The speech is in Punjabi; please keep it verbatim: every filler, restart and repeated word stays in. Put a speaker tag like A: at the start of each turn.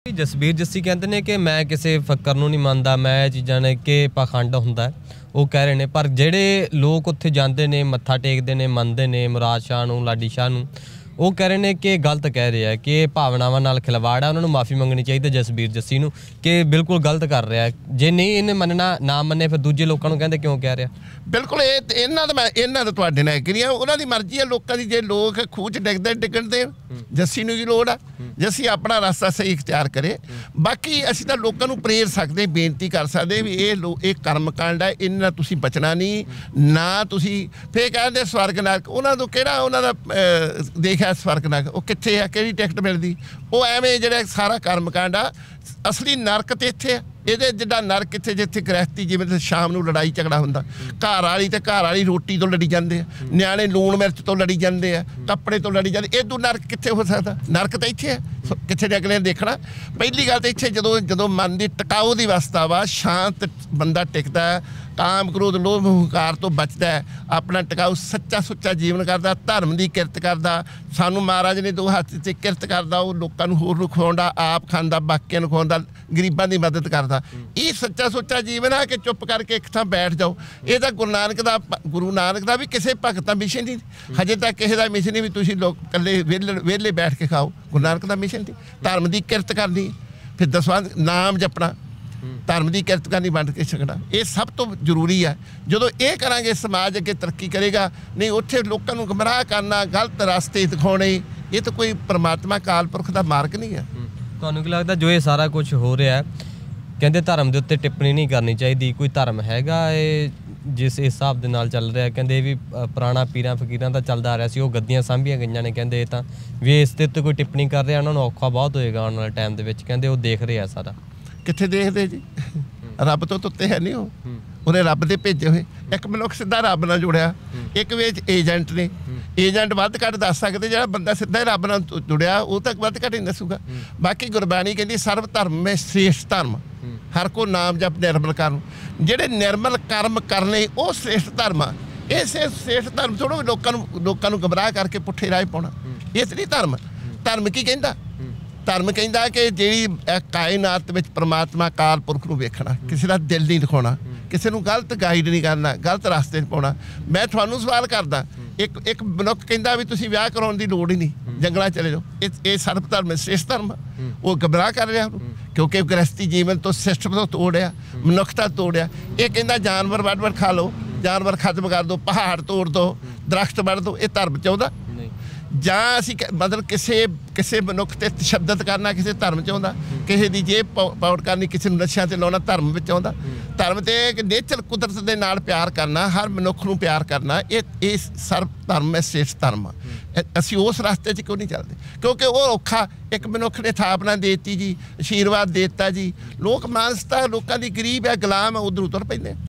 A: ਜਸਬੀਰ ਜੱਸੀ ਕਹਿੰਦੇ ਨੇ ਕਿ ਮੈਂ ਕਿਸੇ ਫੱਕਰ ਨੂੰ ਨਹੀਂ ਮੰਨਦਾ, ਮੈਂ ਇਹ ਚੀਜ਼ਾਂ ਨੇ ਕਿ ਪਾਖੰਡ ਹੁੰਦਾ ਉਹ ਕਹਿ ਰਹੇ ਨੇ। ਪਰ ਜਿਹੜੇ ਲੋਕ ਉੱਥੇ ਜਾਂਦੇ ਨੇ, ਮੱਥਾ ਟੇਕਦੇ ਨੇ, ਮੰਨਦੇ ਨੇ ਮੁਰਾਦ ਸ਼ਾਹ ਨੂੰ, ਲਾਡੀ ਸ਼ਾਹ ਨੂੰ, ਉਹ ਕਹਿ ਰਹੇ ਨੇ ਕਿ ਗਲਤ ਕਹਿ ਰਹੇ ਆ ਕਿ ਇਹ ਭਾਵਨਾਵਾਂ ਨਾਲ ਖਿਲਵਾੜ ਆ, ਉਹਨਾਂ ਨੂੰ ਮਾफ़ੀ ਮੰਗਣੀ ਚਾਹੀਦੀ ਜਸਬੀਰ ਜੱਸੀ ਨੂੰ ਕਿ ਬਿਲਕੁਲ ਗਲਤ ਕਰ ਰਿਹਾ। ਜੇ ਨਹੀਂ ਇਹਨੇ ਮੰਨਣਾ, ਨਾ ਮੰਨੇ, ਫਿਰ ਦੂਜੇ ਲੋਕਾਂ ਨੂੰ ਕਹਿੰਦੇ ਕਿਉਂ ਕਹਿ ਰਿਹਾ।
B: ਬਿਲਕੁਲ ਇਹ ਇਹਨਾਂ ਦਾ ਮੈਂ ਇਹਨਾਂ ਦਾ ਤੁਹਾਡੇ ਨਾਲ ਐਗਰੀ ਹਾਂ, ਉਹਨਾਂ ਦੀ ਮਰਜ਼ੀ ਹੈ ਲੋਕਾਂ ਦੀ। ਜੇ ਲੋਕ ਖੂਹ 'ਚ ਡਿੱਗਦੇ ਡਿੱਗਣ ਦੇ, ਜੱਸੀ ਨੂੰ ਕੀ ਲੋੜ ਆ? ਜੱਸੀ ਆਪਣਾ ਰਸਤਾ ਸਹੀ ਇਖਤਿਆਰ ਕਰੇ। ਬਾਕੀ ਅਸੀਂ ਤਾਂ ਲੋਕਾਂ ਨੂੰ ਪ੍ਰੇਰ ਸਕਦੇ, ਬੇਨਤੀ ਕਰ ਸਕਦੇ ਵੀ ਇਹ ਲੋ ਇਹ ਕਰਮ ਕਾਂਡ ਹੈ, ਇਹਨਾਂ ਨਾਲ ਤੁਸੀਂ ਬਚਣਾ ਨਹੀਂ ਨਾ। ਤੁਸੀਂ ਫਿਰ ਕਹਿੰਦੇ ਸਵਰਗ ਨਰਕ, ਉਹਨਾਂ ਤੋਂ ਕਿਹੜਾ ਉਹਨਾਂ ਦਾ ਦੇਖਿਆ ਸਵਰਗ ਨਰਕ? ਉਹ ਕਿੱਥੇ ਆ? ਕਿਹੜੀ ਟਿਕਟ ਮਿਲਦੀ? ਉਹ ਐਵੇਂ ਜਿਹੜਾ ਸਾਰਾ ਕਰਮ ਕਾਂਡ ਆ, ਅਸਲੀ ਨਰਕ ਤੇ ਇੱਥੇ ਆ। ਇਹਦੇ ਜਿੱਦਾਂ ਨਰਕ ਇੱਥੇ ਜਿੱਥੇ ਗ੍ਰਹਿਸਤੀ, ਜਿਵੇਂ ਸ਼ਾਮ ਨੂੰ ਲੜਾਈ ਝਗੜਾ ਹੁੰਦਾ, ਘਰ ਵਾਲੀ ਤੇ ਘਰ ਵਾਲੀ ਰੋਟੀ ਤੋਂ ਲੜੀ ਜਾਂਦੇ ਆ, ਨਿਆਣੇ ਲੂਣ ਮਿਰਚ ਤੋਂ ਲੜੀ ਜਾਂਦੇ ਆ, ਕੱਪੜੇ ਤੋਂ ਲੜੀ ਜਾਂਦੇ। ਇਹ ਤੋਂ ਨਰਕ ਕਿੱਥੇ ਹੋ ਸਕਦਾ? ਨਰਕ ਤਾਂ ਇੱਥੇ ਹੈ। ਕਿੱਥੇ ਦੇ ਅਗਲੇ ਨੇ ਦੇਖਣਾ। ਪਹਿਲੀ ਗੱਲ ਤਾਂ ਇੱਥੇ ਜਦੋਂ ਜਦੋਂ ਮਨ ਦੀ ਟਿਕਾਊ ਦੀ ਅਵਸਥਾ ਵਾ, ਸ਼ਾਂਤ ਬੰਦਾ ਟਿਕਦਾ, ਕਾਮ ਕ੍ਰੋਧ ਲੋਭ ਹੰਕਾਰ ਤੋਂ ਬਚਦਾ, ਆਪਣਾ ਟਿਕਾਊ ਸੱਚਾ ਸੁੱਚਾ ਜੀਵਨ ਕਰਦਾ, ਧਰਮ ਦੀ ਕਿਰਤ ਕਰਦਾ। ਸਾਨੂੰ ਮਹਾਰਾਜ ਨੇ ਦੋ ਹੱਥ 'ਚ ਕਿਰਤ ਕਰਦਾ, ਉਹ ਲੋਕਾਂ ਨੂੰ ਹੋਰ ਨੂੰ ਖਵਾਉਂਦਾ, ਆਪ ਖਾਂਦਾ, ਬਾਕੀਆਂ ਨੂੰ ਖਵਾਉਂਦਾ, ਗਰੀਬਾਂ ਦੀ ਮਦਦ ਕਰਦਾ। ਇਹ ਸੱਚਾ ਸੁੱਚਾ ਜੀਵਨ ਆ ਕਿ ਚੁੱਪ ਕਰਕੇ ਇੱਕ ਥਾਂ ਬੈਠ ਜਾਓ। ਇਹ ਤਾਂ ਗੁਰੂ ਨਾਨਕ ਦਾ ਗੁਰੂ ਨਾਨਕ ਦਾ ਵੀ ਕਿਸੇ ਭਗਤ ਦਾ ਮਿਸ਼ਨ ਨਹੀਂ, ਹਜੇ ਤੱਕ ਕਿਸੇ ਦਾ ਮਿਸ਼ਨ ਨਹੀਂ ਵੀ ਤੁਸੀਂ ਲੋਕ ਇਕੱਲੇ ਵਿਹਲੇ ਵਿਹਲੇ ਬੈਠ ਕੇ ਖਾਓ। ਗੁਰੂ ਨਾਨਕ ਦਾ ਮਿਸ਼ਨ ਸੀ ਧਰਮ ਦੀ ਕਿਰਤ ਕਰਨੀ, ਫਿਰ ਦਸਵਾਂ ਨਾਮ ਜਪਣਾ, ਧਰਮ ਦੀ ਕਿਰਤ ਕਰਨੀ, ਵੰਡ ਕੇ ਛਕਣਾ। ਇਹ ਸਭ ਤੋਂ ਜ਼ਰੂਰੀ ਹੈ। ਜਦੋਂ ਇਹ ਕਰਾਂਗੇ ਸਮਾਜ ਅੱਗੇ ਤਰੱਕੀ ਕਰੇਗਾ। ਨਹੀਂ ਉੱਥੇ ਲੋਕਾਂ ਨੂੰ ਗੁੰਮਰਾਹ ਕਰਨਾ, ਗਲਤ ਰਸਤੇ ਦਿਖਾਉਣੇ, ਇਹ ਤਾਂ ਕੋਈ ਪਰਮਾਤਮਾ ਅਕਾਲ ਪੁਰਖ ਦਾ ਮਾਰਗ ਨਹੀਂ ਹੈ।
A: ਤੁਹਾਨੂੰ ਕੀ ਲੱਗਦਾ ਜੋ ਇਹ ਸਾਰਾ ਕੁਝ ਹੋ ਰਿਹਾ, ਕਹਿੰਦੇ ਧਰਮ ਦੇ ਉੱਤੇ ਟਿੱਪਣੀ ਨਹੀਂ ਕਰਨੀ ਚਾਹੀਦੀ, ਕੋਈ ਧਰਮ ਹੈਗਾ ਇਹ ਜਿਸ ਹਿਸਾਬ ਦੇ ਨਾਲ ਚੱਲ ਰਿਹਾ? ਕਹਿੰਦੇ ਇਹ ਵੀ ਪੁਰਾਣਾ ਪੀਰਾਂ ਫਕੀਰਾਂ ਦਾ ਚੱਲਦਾ ਆ ਰਿਹਾ ਸੀ, ਉਹ ਗੱਦੀਆਂ ਸਾਂਭੀਆਂ ਗਈਆਂ ਨੇ। ਕਹਿੰਦੇ ਇਹ ਤਾਂ ਵੀ ਇਸ ਦੇ ਉੱਤੇ ਕੋਈ ਟਿੱਪਣੀ ਕਰ ਰਿਹਾ, ਉਹਨਾਂ ਨੂੰ ਔਖਾ ਬਹੁਤ ਹੋਏਗਾ ਆਉਣ ਵਾਲੇ ਟਾਈਮ ਦੇ ਵਿੱਚ। ਕਹਿੰਦੇ ਉਹ ਦੇਖ ਰਹੇ ਆ ਸਾਰਾ।
B: ਕਿੱਥੇ ਦੇਖਦੇ ਜੀ? ਰੱਬ ਤੋਂ ਉੱਤੇ ਹੈ ਨਹੀਂ ਉਹ, ਉਹਨੇ ਰੱਬ ਦੇ ਭੇਜੇ ਹੋਏ। ਇੱਕ ਮਨੁੱਖ ਸਿੱਧਾ ਰੱਬ ਨਾਲ ਜੁੜਿਆ, ਇੱਕ ਵਿੱਚ ਏਜੰਟ ਨੇ। ਏਜੰਟ ਵੱਧ ਘੱਟ ਦੱਸ ਸਕਦੇ, ਜਿਹੜਾ ਬੰਦਾ ਸਿੱਧਾ ਰੱਬ ਨਾਲ ਜੁੜਿਆ ਉਹ ਤਾਂ ਵੱਧ ਘੱਟ ਹੀ ਦੱਸੂਗਾ। ਬਾਕੀ ਗੁਰਬਾਣੀ ਕਹਿੰਦੀ ਸਰਬ ਧਰਮ ਮੈਂ ਸ੍ਰੇਸ਼ਟ ਧਰਮ, ਹਰ ਕੋ ਨਾਮ ਜਪ ਨਿਰਮਲ ਕਰਮ। ਜਿਹੜੇ ਨਿਰਮਲ ਕਰਮ ਕਰਨੇ ਉਹ ਸ੍ਰੇਸ਼ਟ ਧਰਮ ਆ। ਇਹ ਸ੍ਰੇਸ਼ਟ ਧਰਮ ਥੋੜ੍ਹਾ ਲੋਕਾਂ ਨੂੰ ਲੋਕਾਂ ਨੂੰ ਗੁੰਮਰਾਹ ਕਰਕੇ ਪੁੱਠੇ ਰਾਹ ਪਾਉਣਾ, ਇਹ ਨਹੀਂ ਧਰਮ। ਧਰਮ ਕੀ ਕਹਿੰਦਾ? ਧਰਮ ਕਹਿੰਦਾ ਕਿ ਜਿਹੜੀ ਕਾਇਨਾਤ ਵਿੱਚ ਪਰਮਾਤਮਾ ਅਕਾਲ ਪੁਰਖ ਨੂੰ ਵੇਖਣਾ, ਕਿਸੇ ਦਾ ਦਿਲ ਨਹੀਂ ਦਿਖਾਉਣਾ, ਕਿਸੇ ਨੂੰ ਗਲਤ ਗਾਈਡ ਨਹੀਂ ਕਰਨਾ, ਗਲਤ ਰਸਤੇ 'ਚ ਪਾਉਣਾ। ਮੈਂ ਤੁਹਾਨੂੰ ਸਵਾਲ ਕਰਦਾ, ਇੱਕ ਇੱਕ ਮਨੁੱਖ ਕਹਿੰਦਾ ਵੀ ਤੁਸੀਂ ਵਿਆਹ ਕਰਾਉਣ ਦੀ ਲੋੜ ਹੀ ਨਹੀਂ, ਜੰਗਲਾਂ ਚਲੇ ਜਾਓ, ਇਹ ਇਹ ਸਰਬ ਧਰਮ ਸ੍ਰੇਸ਼ਟ ਧਰਮ। ਉਹ ਗੁੰਮਰਾਹ ਕਰ ਰਿਹਾ ਉਹਨੂੰ, ਕਿਉਂਕਿ ਗ੍ਰਸਤੀ ਜੀਵਨ ਤੋਂ ਸਿਸਟਮ ਤੋਂ ਤੋੜਿਆ, ਮਨੁੱਖਤਾ ਤੋੜਿਆ। ਇਹ ਕਹਿੰਦਾ ਜਾਨਵਰ ਵੱਢ ਵੱਢ ਖਾ ਲਓ, ਜਾਨਵਰ ਖਤਮ ਕਰ ਦਿਓ, ਪਹਾੜ ਤੋੜ ਦਿਓ, ਦਰਖਤ ਵੱਢ ਦਿਓ। ਇਹ ਧਰਮ ਚਾਹੁੰਦਾ? ਜਾਂ ਅਸੀਂ ਮਤਲਬ ਕਿਸੇ ਕਿਸੇ ਮਨੁੱਖ 'ਤੇ ਤਸ਼ੱਦਦ ਕਰਨਾ ਕਿਸੇ ਧਰਮ 'ਚ ਆਉਂਦਾ? ਕਿਸੇ ਦੀ ਜੇਬ ਪੌੜ ਕਰਨੀ, ਕਿਸੇ ਨੂੰ ਨਸ਼ਿਆਂ 'ਤੇ ਲਾਉਣਾ ਧਰਮ ਵਿੱਚ ਆਉਂਦਾ? ਧਰਮ 'ਤੇ ਨੇਚਰ ਕੁਦਰਤ ਦੇ ਨਾਲ ਪਿਆਰ ਕਰਨਾ, ਹਰ ਮਨੁੱਖ ਨੂੰ ਪਿਆਰ ਕਰਨਾ, ਇਹ ਇਹ ਸਰਬ ਧਰਮ ਹੈ, ਸ੍ਰੇਸ਼ਟ ਧਰਮ ਆ। ਅਸੀਂ ਉਸ ਰਸਤੇ 'ਚ ਕਿਉਂ ਨਹੀਂ ਚੱਲਦੇ? ਕਿਉਂਕਿ ਉਹ ਔਖਾ। ਇੱਕ ਮਨੁੱਖ ਨੇ ਥਾਪਨਾ ਦੇ ਦਿੱਤੀ ਜੀ, ਆਸ਼ੀਰਵਾਦ ਦੇ ਦਿੱਤਾ ਜੀ, ਲੋਕ ਮਾਨਸਤਾ ਲੋਕਾਂ ਦੀ ਗਰੀਬ ਹੈ, ਗੁਲਾਮ ਹੈ, ਉੱਧਰੋਂ ਤੁਰ ਪੈਂਦੇ।